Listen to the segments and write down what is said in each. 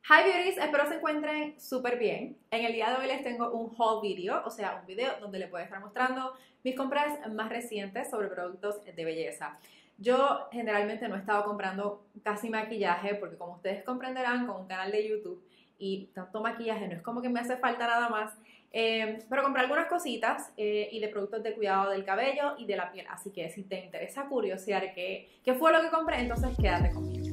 Hi Beauties, espero se encuentren súper bien. En el día de hoy les tengo un haul video, o sea, un video donde les voy a estar mostrando mis compras más recientes sobre productos de belleza. Yo generalmente no he estado comprando casi maquillaje porque como ustedes comprenderán con un canal de YouTube y tanto maquillaje no es como que me hace falta nada más, pero compré algunas cositas y de productos de cuidado del cabello y de la piel. Así que si te interesa curiosear qué fue lo que compré, entonces quédate conmigo.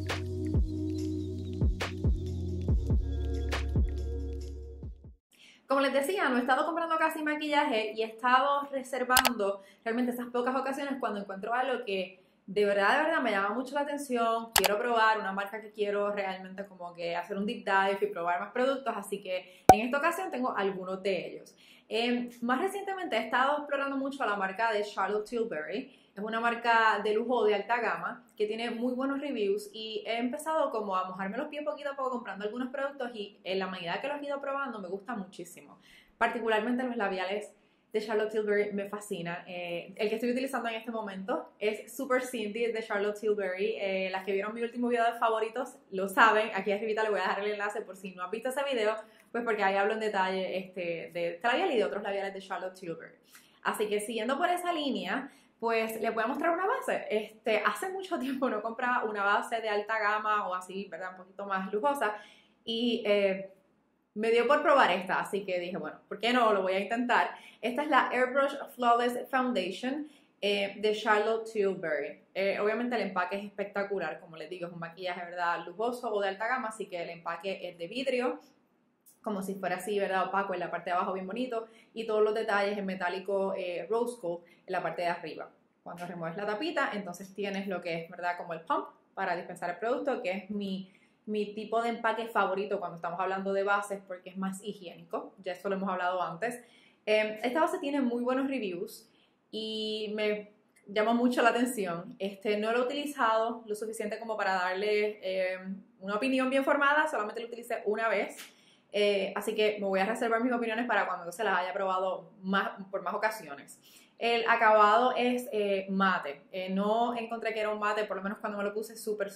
Como les decía, no he estado comprando casi maquillaje y he estado reservando realmente esas pocas ocasiones cuando encuentro algo que de verdad me llama mucho la atención, quiero probar una marca que quiero realmente como que hacer un deep dive y probar más productos, así que en esta ocasión tengo algunos de ellos. Más recientemente he estado explorando mucho a la marca de Charlotte Tilbury. Es una marca de lujo de alta gama que tiene muy buenos reviews y he empezado como a mojarme los pies poquito a poco comprando algunos productos y en la medida que los he ido probando me gusta muchísimo. Particularmente los labiales de Charlotte Tilbury me fascina. El que estoy utilizando en este momento es Super Cindy de Charlotte Tilbury. Las que vieron mi último video de favoritos lo saben. Aquí arribita les voy a dejar el enlace por si no han visto ese video, pues porque ahí hablo en detalle de este labial y de otros labiales de Charlotte Tilbury. Así que siguiendo por esa línea, pues les voy a mostrar una base. Hace mucho tiempo no compraba una base de alta gama o así, ¿verdad? Un poquito más lujosa. Y me dio por probar esta, así que dije, bueno, ¿por qué no? Lo voy a intentar. Esta es la Airbrush Flawless Foundation de Charlotte Tilbury. Obviamente el empaque es espectacular, como les digo, es un maquillaje, ¿verdad? Lujoso o de alta gama, así que el empaque es de vidrio, como si fuera así, ¿verdad? Opaco en la parte de abajo, bien bonito, y todos los detalles en metálico rose gold en la parte de arriba. Cuando remueves la tapita, entonces tienes lo que es, ¿verdad? Como el pump para dispensar el producto, que es mi tipo de empaque favorito cuando estamos hablando de bases porque es más higiénico, ya esto lo hemos hablado antes. Esta base tiene muy buenos reviews y me llama mucho la atención. No lo he utilizado lo suficiente como para darle una opinión bien formada, solamente lo utilicé una vez. Así que me voy a reservar mis opiniones para cuando se las haya probado por más ocasiones. El acabado es mate. No encontré que era un mate, por lo menos cuando me lo puse súper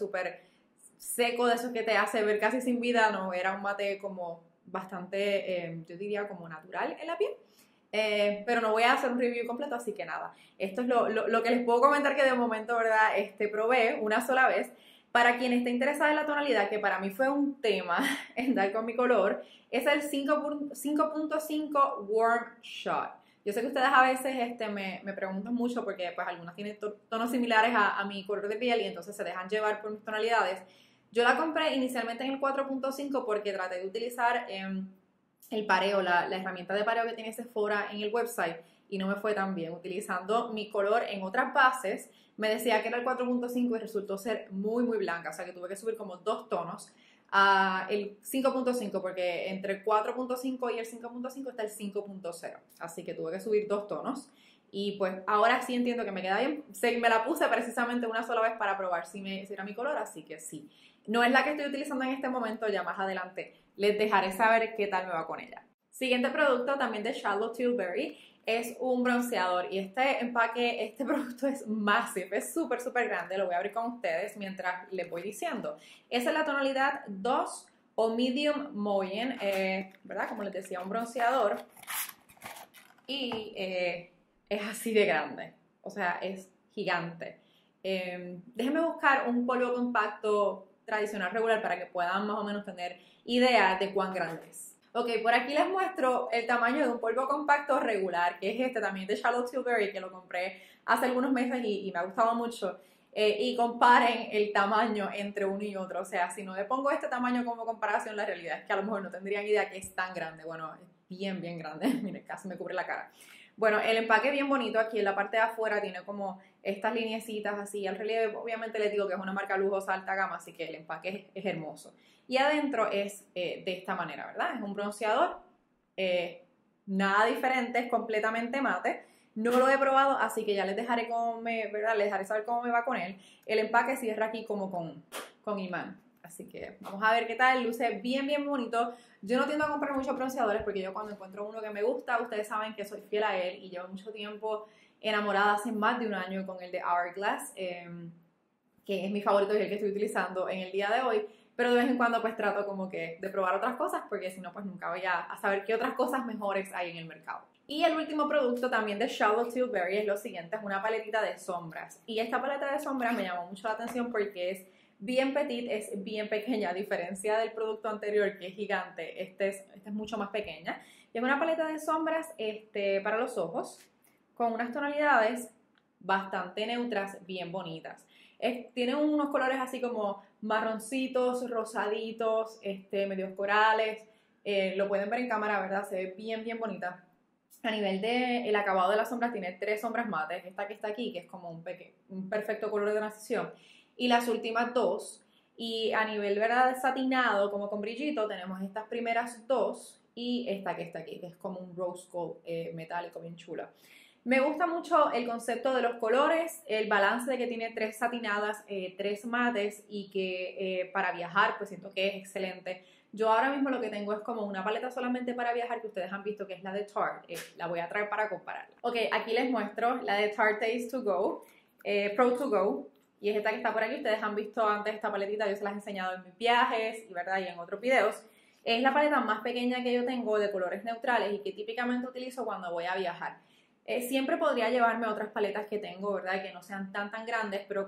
seco, de esos que te hace ver casi sin vida. No, era un mate como bastante, yo diría como natural en la piel. Pero no voy a hacer un review completo, así que nada. Esto es lo que les puedo comentar que de momento, ¿verdad? Probé una sola vez. Para quien esté interesada en la tonalidad, que para mí fue un tema en dar con mi color, es el 5.5 Warm Shot. Yo sé que ustedes a veces me preguntan mucho porque pues algunas tienen tonos similares a mi color de piel y entonces se dejan llevar por mis tonalidades. Yo la compré inicialmente en el 4.5 porque traté de utilizar el pareo, la herramienta de pareo que tiene Sephora en el website y no me fue tan bien. Utilizando mi color en otras bases, me decía que era el 4.5 y resultó ser muy blanca, o sea que tuve que subir como 2 tonos a el 5.5 porque entre el 4.5 y el 5.5 está el 5.0, así que tuve que subir 2 tonos y pues ahora sí entiendo que me queda bien. Me la puse precisamente una sola vez para probar si era mi color, así que sí. No es la que estoy utilizando en este momento, ya más adelante les dejaré saber qué tal me va con ella. Siguiente producto también de Charlotte Tilbury es un bronceador y este producto es massive, es súper grande. Lo voy a abrir con ustedes mientras les voy diciendo. Esa es la tonalidad 2 o Medium Moyen, ¿verdad? Como les decía, un bronceador y es así de grande, o sea, es gigante. Déjenme buscar un polvo compacto tradicional regular para que puedan más o menos tener idea de cuán grande es. Ok, por aquí les muestro el tamaño de un polvo compacto regular, que es también de Charlotte Tilbury, que lo compré hace algunos meses y me ha gustado mucho. Y comparen el tamaño entre uno y otro. O sea, si no le pongo este tamaño como comparación, la realidad es que a lo mejor no tendrían idea que es tan grande. Bueno, es bien grande. Miren, casi me cubre la cara. Bueno, el empaque es bien bonito. Aquí en la parte de afuera tiene como estas lineecitas así al relieve. Obviamente les digo que es una marca lujosa alta gama, así que el empaque es hermoso. Y adentro es de esta manera, ¿verdad? Es un bronceador, nada diferente, es completamente mate. No lo he probado, así que ya les dejaré ¿verdad? Les dejaré saber cómo me va con él. El empaque cierra aquí como con imán. Así que vamos a ver qué tal, luce bien bonito. Yo no tiendo a comprar muchos bronceadores porque yo cuando encuentro uno que me gusta, ustedes saben que soy fiel a él y llevo mucho tiempo enamorada, hace más de un año con el de Hourglass, que es mi favorito y el que estoy utilizando en el día de hoy. pero de vez en cuando pues trato como que de probar otras cosas porque si no pues nunca voy a saber qué otras cosas mejores hay en el mercado. Y el último producto también de Charlotte Tilbury es lo siguiente, es una paletita de sombras. Y esta paleta de sombras me llamó mucho la atención porque es bien petit, es bien pequeña, a diferencia del producto anterior que es gigante, esta es mucho más pequeña. Y es una paleta de sombras para los ojos con unas tonalidades bastante neutras, bien bonitas. Tiene unos colores así como marroncitos, rosaditos, medios corales. Lo pueden ver en cámara, ¿verdad? Se ve bien, bien bonita. A nivel del acabado de las sombras, tiene 3 sombras mates. Esta que está aquí, que es como un perfecto color de transición. Y las últimas 2. Y a nivel, ¿verdad?, satinado, como con brillito, tenemos estas primeras 2 y esta que está aquí, que es como un rose gold metálico, bien chula. Me gusta mucho el concepto de los colores, el balance de que tiene 3 satinadas, 3 mates y que para viajar pues siento que es excelente. Yo ahora mismo lo que tengo es como una paleta solamente para viajar que ustedes han visto que es la de Tarte. La voy a traer para compararla. Ok, aquí les muestro la de Tarte Taste to Go, Pro to Go. Y es esta que está por aquí. Ustedes han visto antes esta paletita, yo se las he enseñado en mis viajes y, ¿verdad?, y en otros videos. Es la paleta más pequeña que yo tengo de colores neutrales y que típicamente utilizo cuando voy a viajar. Siempre podría llevarme otras paletas que tengo, ¿verdad?, que no sean tan grandes, pero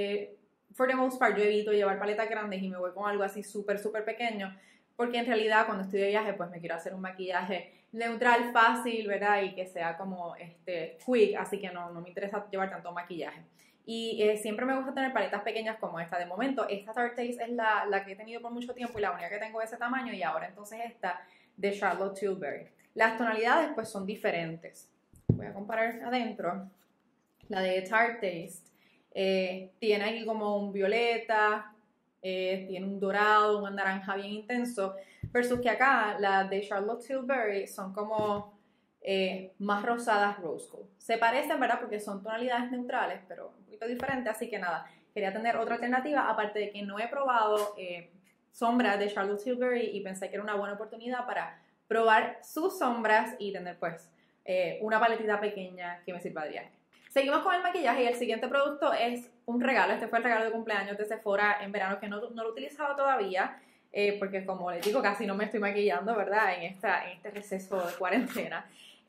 for the most part yo evito llevar paletas grandes y me voy con algo así súper pequeño, porque en realidad cuando estoy de viaje pues me quiero hacer un maquillaje neutral, fácil, ¿verdad?, y que sea como quick, así que no me interesa llevar tanto maquillaje. Y siempre me gusta tener paletas pequeñas como esta. De momento, esta Tarte Taste es la que he tenido por mucho tiempo y la única que tengo de ese tamaño, y ahora entonces esta de Charlotte Tilbury. Las tonalidades pues son diferentes. Voy a comparar adentro. La de Tarte Taste tiene aquí como un violeta, tiene un dorado, un naranja bien intenso, versus que acá la de Charlotte Tilbury son como más rosadas rose gold. Se parecen, ¿verdad?, porque son tonalidades neutrales, pero un poquito diferentes, así que nada, quería tener otra alternativa, aparte de que no he probado sombras de Charlotte Tilbury y pensé que era una buena oportunidad para probar sus sombras y tener pues una paletita pequeña que me sirva de viaje. Seguimos con el maquillaje y el siguiente producto es un regalo. Este fue el regalo de cumpleaños de Sephora en verano que no lo he utilizado todavía porque, como les digo, casi no me estoy maquillando, ¿verdad?, en este receso de cuarentena.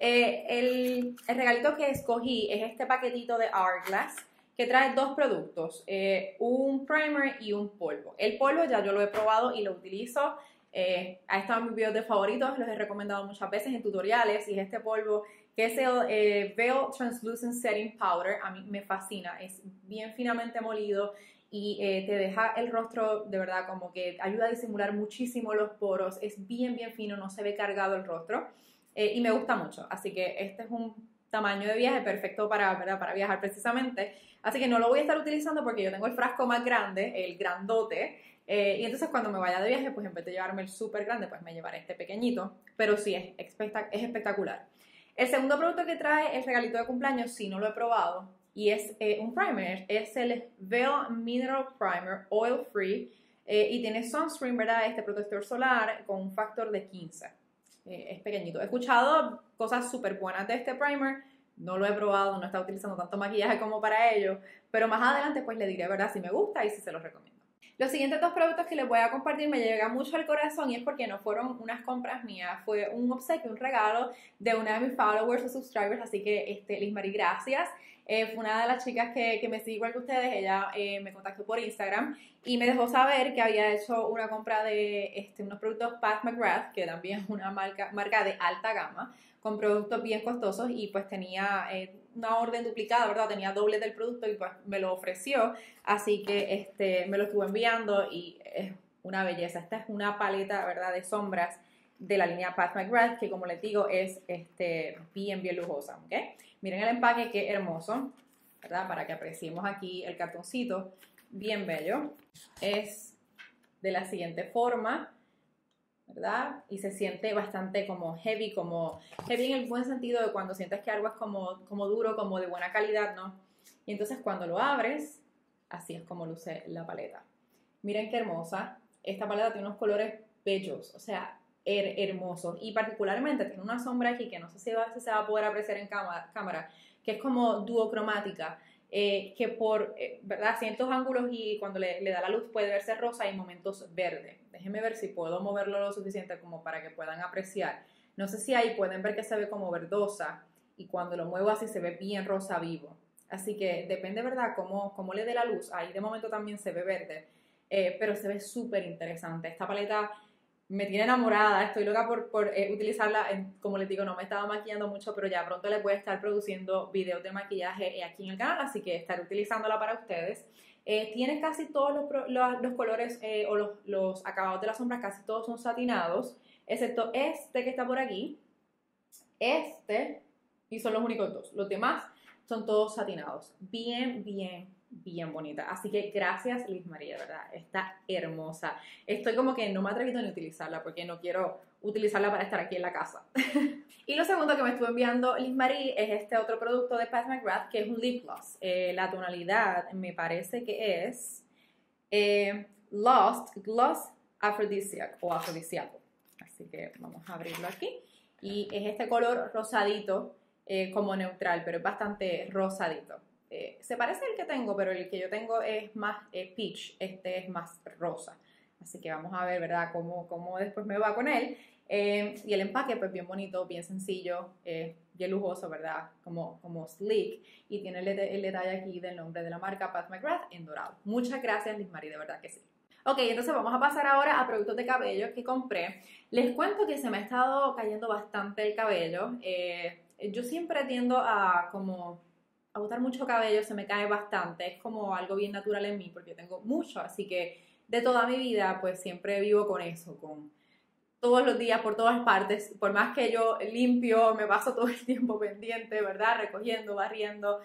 El regalito que escogí es este paquetito de Hourglass que trae 2 productos, un primer y un polvo. El polvo ya yo lo he probado y lo utilizo. Ha estado en mis videos de favoritos, los he recomendado muchas veces en tutoriales, y es este polvo que es el Veil Translucent Setting Powder. A mí me fascina, es bien finamente molido y te deja el rostro de verdad como que ayuda a disimular muchísimo los poros, es bien fino, no se ve cargado el rostro y me gusta mucho, así que este es un tamaño de viaje perfecto para viajar precisamente, así que no lo voy a estar utilizando porque yo tengo el frasco más grande, el grandote. Y entonces cuando me vaya de viaje, pues en vez de llevarme el súper grande, pues me llevaré este pequeñito, pero sí, es espectacular. El segundo producto que trae el regalito de cumpleaños, sí no lo he probado, y es un primer, es el Veil Mineral Primer Oil Free, y tiene sunscreen, ¿verdad?, este protector solar con un factor de 15. Es pequeñito. He escuchado cosas súper buenas de este primer, no lo he probado, no he estado utilizando tanto maquillaje como para ello, pero más adelante pues le diré, ¿verdad?, si me gusta y si se los recomiendo. Los siguientes 2 productos que les voy a compartir me llegan mucho al corazón y es porque no fueron unas compras mías, fue un obsequio, un regalo de una de mis followers o subscribers, así que Liz Marie, gracias. Fue una de las chicas que me sigue igual que ustedes, ella me contactó por Instagram y me dejó saber que había hecho una compra de unos productos Pat McGrath, que también es una marca de alta gama, con productos bien costosos, y pues tenía una orden duplicada, ¿verdad? Tenía doble del producto y pues me lo ofreció, así que me lo estuvo enviando y es una belleza. Esta es una paleta, ¿verdad?, de sombras de la línea Pat McGrath, que como les digo es bien lujosa, ¿ok? Miren el empaque, qué hermoso, ¿verdad? Para que apreciemos aquí el cartoncito, bien bello. Es de la siguiente forma, ¿verdad? Y se siente bastante como heavy en el buen sentido de cuando sientes que algo es como duro, como de buena calidad, ¿no? Y entonces cuando lo abres, así es como luce la paleta. Miren qué hermosa. Esta paleta tiene unos colores bellos, o sea, hermosos. Y particularmente tiene una sombra aquí que no sé si se va a poder apreciar en cámara, que es como duocromática. que por, ¿verdad? Ciertos ángulos y cuando le da la luz puede verse rosa y momentos verde. Déjenme ver si puedo moverlo lo suficiente como para que puedan apreciar. No sé si ahí pueden ver que se ve como verdosa y cuando lo muevo así se ve bien rosa vivo. Así que depende, ¿verdad?, cómo le dé la luz. Ahí de momento también se ve verde, pero se ve súper interesante. Esta paleta me tiene enamorada, estoy loca por utilizarla. Como les digo, no me estaba maquillando mucho, pero ya pronto les voy a estar produciendo videos de maquillaje aquí en el canal, así que estaré utilizándola para ustedes. Tiene casi todos los colores o los acabados de la sombra, casi todos son satinados, excepto este que está por aquí, este, y son los únicos dos. Los demás son todos satinados. Bien, bien, bien bonita. Así que gracias, Liz Marie, de verdad. Está hermosa. Estoy como que no me he atrevido ni a utilizarla porque no quiero utilizarla para estar aquí en la casa. Y lo segundo que me estuvo enviando Liz Marie es este otro producto de Pat McGrath, que es un lip gloss. La tonalidad me parece que es Lost Gloss Aphrodisiac o afrodisíaco. Así que vamos a abrirlo aquí. Y es este color rosadito, como neutral, pero es bastante rosadito. Se parece al que tengo, pero el que yo tengo es más peach, este es más rosa. Así que vamos a ver, ¿verdad?, cómo después me va con él. Y el empaque, pues bien bonito, bien sencillo, bien lujoso, ¿verdad?, como sleek. Y tiene el detalle aquí del nombre de la marca, Pat McGrath, en dorado. Muchas gracias, Liz Marie, de verdad que sí. Ok, entonces vamos a pasar ahora a productos de cabello que compré. Les cuento que se me ha estado cayendo bastante el cabello. Yo siempre tiendo a botar mucho cabello, se me cae bastante. Es como algo bien natural en mí porque tengo mucho, así que de toda mi vida pues siempre vivo con eso, con todos los días, por todas partes, por más que yo limpio, me paso todo el tiempo pendiente, ¿verdad?, recogiendo, barriendo,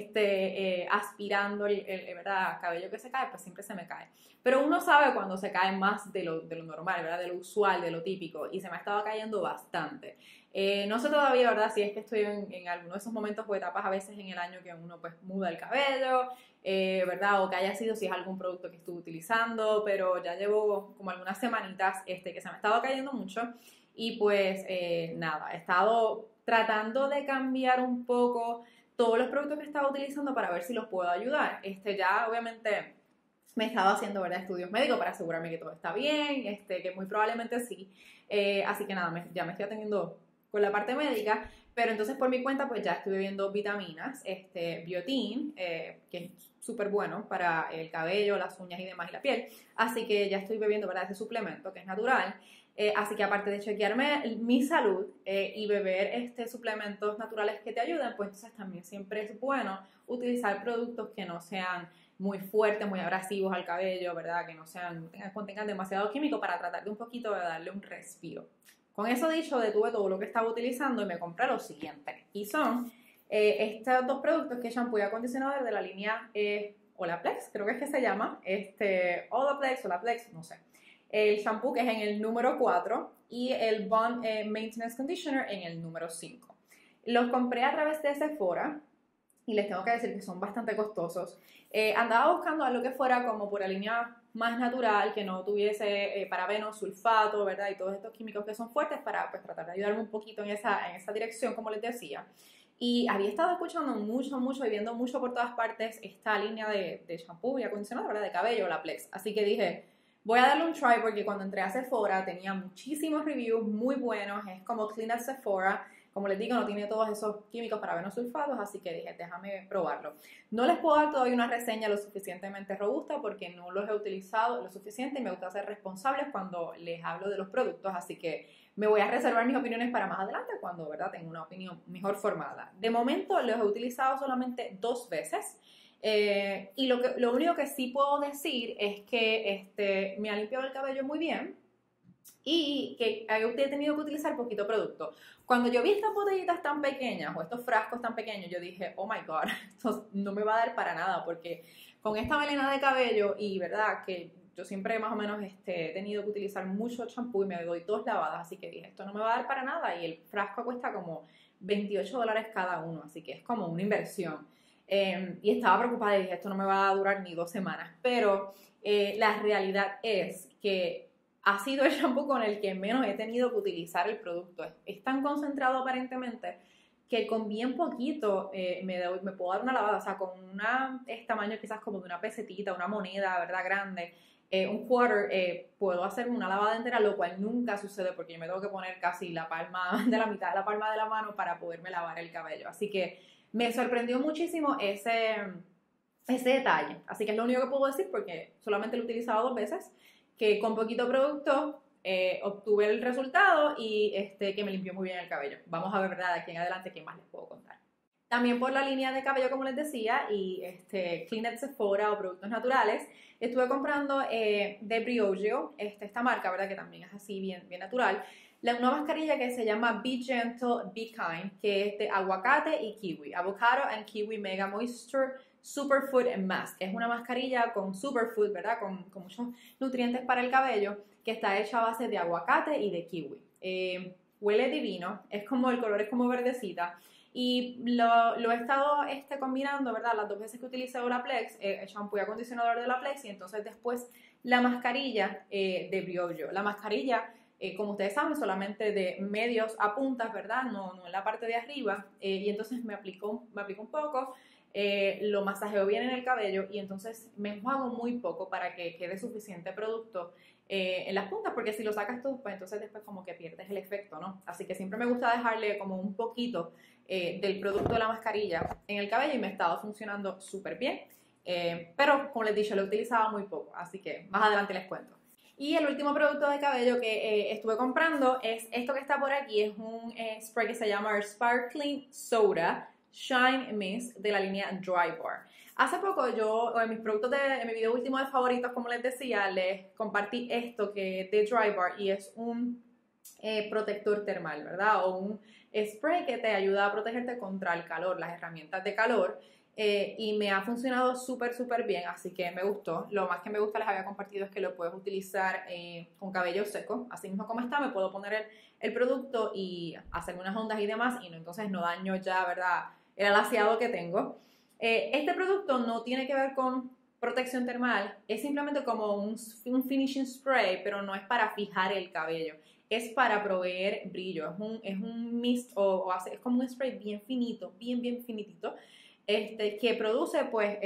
aspirando ¿verdad?, cabello que se cae, pues siempre se me cae. Pero uno sabe cuando se cae más de lo normal, ¿verdad?, de lo usual, de lo típico, y se me ha estado cayendo bastante. No sé todavía, ¿verdad?, si es que estoy en alguno de esos momentos o etapas a veces en el año que uno pues muda el cabello, ¿verdad?, o que haya sido si es algún producto que estuve utilizando, pero ya llevo como algunas semanitas que se me ha estado cayendo mucho y pues nada, he estado tratando de cambiar un poco todos los productos que estaba utilizando para ver si los puedo ayudar. Ya obviamente me he estado haciendo, ¿verdad?, estudios médicos para asegurarme que todo está bien, que muy probablemente sí. Así que nada, ya me estoy atendiendo con la parte médica, pero entonces por mi cuenta pues ya estuve viendo vitaminas, biotín, que es súper bueno para el cabello, las uñas y demás y la piel, así que ya estoy bebiendo, ¿verdad?, ese suplemento que es natural. Así que aparte de chequearme mi salud y beber suplementos naturales que te ayuden, pues entonces también siempre es bueno utilizar productos que no sean muy fuertes, muy abrasivos al cabello, ¿verdad?, que no contengan demasiado químico para tratar de un poquito de darle un respiro. Con eso dicho, detuve todo lo que estaba utilizando y me compré lo siguiente. Y son estos dos productos, que es shampoo y acondicionador de la línea Olaplex, creo que es que se llama, Olaplex, no sé. El shampoo que es en el número 4 y el Bond Maintenance Conditioner en el número 5. Los compré a través de Sephora y les tengo que decir que son bastante costosos. Andaba buscando algo que fuera como por la línea más natural, que no tuviese parabenos, sulfato, ¿verdad?, y todos estos químicos que son fuertes para pues tratar de ayudarme un poquito en esa dirección, como les decía. Y había estado escuchando mucho y viendo mucho por todas partes esta línea de shampoo y acondicionador, ¿verdad?, de cabello, Olaplex. Así que dije, voy a darle un try porque cuando entré a Sephora tenía muchísimos reviews muy buenos. Es como Clean as Sephora. Como les digo, no tiene todos esos químicos parabenos sulfatos, así que dije, déjame probarlo. No les puedo dar todavía una reseña lo suficientemente robusta porque no los he utilizado lo suficiente y me gusta ser responsables cuando les hablo de los productos, así que me voy a reservar mis opiniones para más adelante cuando, ¿verdad?, tengo una opinión mejor formada. De momento los he utilizado solamente 2 veces. Y lo único que sí puedo decir es que me ha limpiado el cabello muy bien y que he tenido que utilizar poquito producto. Cuando yo vi estas botellitas tan pequeñas o estos frascos tan pequeños, yo dije, oh my god, esto no me va a dar para nada porque con esta melena de cabello y verdad que yo siempre más o menos he tenido que utilizar mucho champú y me doy 2 lavadas, así que dije, esto no me va a dar para nada y el frasco cuesta como $28 cada uno, así que es como una inversión. Y estaba preocupada y dije, esto no me va a durar ni 2 semanas, pero la realidad es que ha sido el shampoo con el que menos he tenido que utilizar el producto. Es tan concentrado aparentemente que con bien poquito me puedo dar una lavada, o sea, con este tamaño quizás como de una pesetita, una moneda, ¿verdad? Grande, un quarter, puedo hacerme una lavada entera, lo cual nunca sucede porque yo me tengo que poner casi la palma de la mitad de la palma de la mano para poderme lavar el cabello. Así que me sorprendió muchísimo ese detalle. Así que es lo único que puedo decir porque solamente lo he utilizado 2 veces, que con poquito producto obtuve el resultado y que me limpió muy bien el cabello. Vamos a ver, ¿verdad? De aquí en adelante qué más les puedo contar. También por la línea de cabello, como les decía, y Clean Sephora o productos naturales, estuve comprando de Briogeo, esta marca, ¿verdad? Que también es así bien, bien natural. Una mascarilla que se llama Be Gentle, Be Kind, que es de aguacate y kiwi. Avocado and Kiwi Mega Moisture Superfood Mask. Es una mascarilla con superfood, ¿verdad? Con muchos nutrientes para el cabello, que está hecha a base de aguacate y de kiwi. Huele divino, el color es como verdecita. Y lo he estado combinando, ¿verdad? Las 2 veces que utilicé Olaplex, el shampoo y acondicionador de Olaplex, y entonces después la mascarilla de Briogeo. La mascarilla, como ustedes saben, solamente de medios a puntas, ¿verdad? No en la parte de arriba. Y entonces me aplico un poco, lo masajeo bien en el cabello y entonces me enjuago muy poco para que quede suficiente producto en las puntas, porque si lo sacas tú, pues entonces después como que pierdes el efecto, ¿no? Así que siempre me gusta dejarle como un poquito del producto de la mascarilla en el cabello y me ha estado funcionando súper bien. Pero como les dije, lo he utilizado muy poco, así que más adelante les cuento. Y el último producto de cabello que estuve comprando es esto que está por aquí, es un spray que se llama Sparkling Soda Shine Mist de la línea Dry Bar. Hace poco yo, en mis productos en mi video último de favoritos, como les decía, les compartí esto que es de Dry Bar y es un protector termal, ¿verdad? O un spray que te ayuda a protegerte contra el calor, las herramientas de calor. Y me ha funcionado súper bien, así que me gustó. Lo más que me gusta, les había compartido, es que lo puedes utilizar con cabello seco, así mismo como está. Me puedo poner el producto y hacerme unas ondas y demás, y entonces no daño ya, ¿verdad?, el alaciado que tengo. Este producto no tiene que ver con protección termal, es simplemente como un finishing spray, pero no es para fijar el cabello, es para proveer brillo. Es un mist es como un spray bien finito, bien finitito, que produce, pues,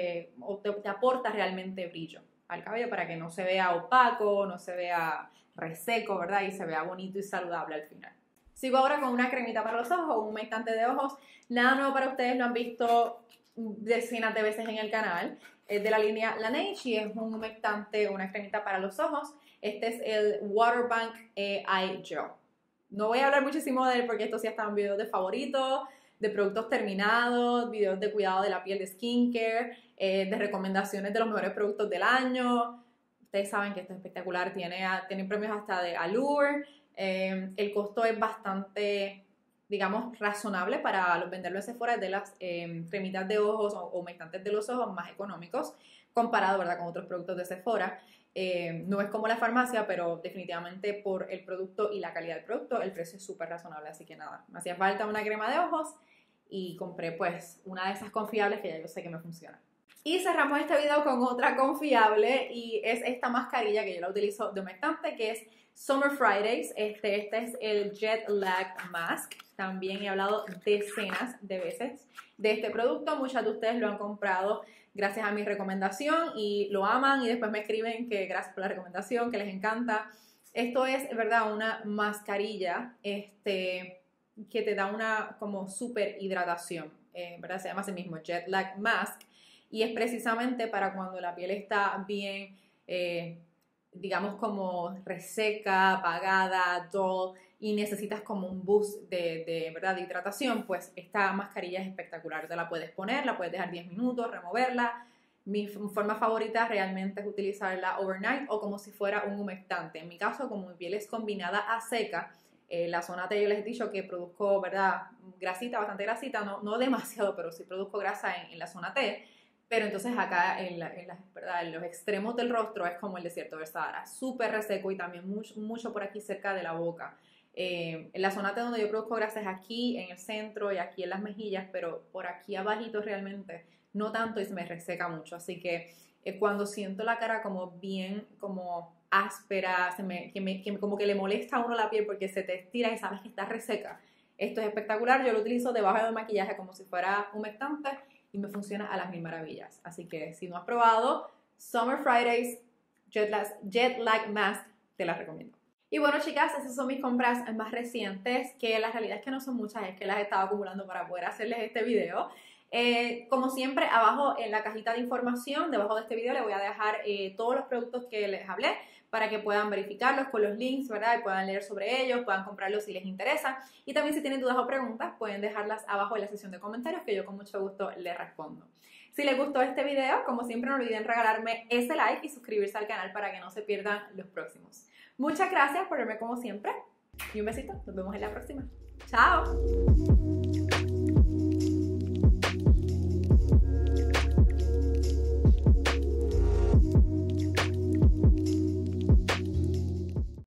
o te aporta realmente brillo al cabello para que no se vea opaco, no se vea reseco, ¿verdad? Y se vea bonito y saludable al final. Sigo ahora con una cremita para los ojos, un humectante de ojos. Nada nuevo para ustedes, lo han visto decenas de veces en el canal. Es de la línea Laneige y es un humectante, una cremita para los ojos. Este es el Waterbank Eye Gel. No voy a hablar muchísimo de él porque esto sí está en videos de favoritos, de productos terminados, videos de cuidado de la piel, de skincare, de recomendaciones de los mejores productos del año. Ustedes saben que esto es espectacular, tiene premios hasta de Allure. El costo es bastante, digamos, razonable para venderlo en Sephora, de las cremitas de ojos o humectantes de los ojos más económicos comparado, ¿verdad?, con otros productos de Sephora. No es como la farmacia, pero definitivamente por el producto y la calidad del producto, el precio es súper razonable. Así que nada, me hacía falta una crema de ojos y compré pues una de esas confiables que ya yo sé que me funciona. Y cerramos este video con otra confiable y es esta mascarilla que yo la utilizo de humectante, que es Summer Fridays. Este es el Jet Lag Mask. También he hablado decenas de veces de este producto. Muchas de ustedes lo han comprado gracias a mi recomendación y lo aman y después me escriben que gracias por la recomendación, que les encanta. Esto es, ¿verdad?, una mascarilla que te da una como super hidratación, ¿verdad? Se llama así mismo Jet Lag Mask y es precisamente para cuando la piel está bien, digamos, como reseca, apagada, dull, y necesitas como un boost ¿verdad?, de hidratación. Pues esta mascarilla es espectacular. Te la puedes poner, la puedes dejar 10 minutos, removerla. Mi forma favorita realmente es utilizarla overnight o como si fuera un humectante. En mi caso, como mi piel es combinada a seca, la zona T, yo les he dicho que produzco, ¿verdad?, grasita, bastante grasita, no demasiado, pero sí produzco grasa en la zona T. Pero entonces acá ¿verdad?, en los extremos del rostro es como el desierto del Sahara, súper reseco y también mucho por aquí cerca de la boca. En la zona T donde yo produzco grasa es aquí, en el centro y aquí en las mejillas, pero por aquí abajito realmente no tanto y se me reseca mucho. Así que cuando siento la cara como bien, como áspera, como que le molesta a uno la piel porque se te estira y sabes que está reseca, Esto es espectacular, yo lo utilizo debajo del maquillaje como si fuera humectante y me funciona a las mil maravillas. Así que si no has probado Summer Fridays Jet Lag Mask, te las recomiendo. Y bueno, chicas, esas son mis compras más recientes, que la realidad es que no son muchas, es que las he estado acumulando para poder hacerles este video. Como siempre, abajo en la cajita de información, debajo de este video, les voy a dejar todos los productos que les hablé para que puedan verificarlos con los links, ¿verdad? Y puedan leer sobre ellos, puedan comprarlos si les interesa. Y también si tienen dudas o preguntas, pueden dejarlas abajo en la sección de comentarios que yo con mucho gusto les respondo. Si les gustó este video, como siempre, no olviden regalarme ese like y suscribirse al canal para que no se pierdan los próximos. Muchas gracias por verme como siempre y un besito. Nos vemos en la próxima. ¡Chao!